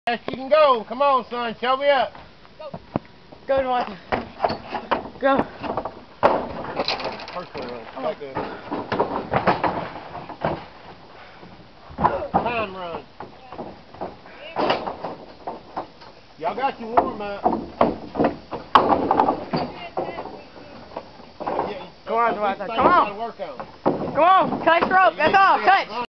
Yes, you can go. Come on, son. Show me up. Go, Dwight. Go. First one run. Back there. Time run. Y'all got your warm up. Come on, Dwight. Come on. Work on. Come on. Cut rope. That's all. Cut.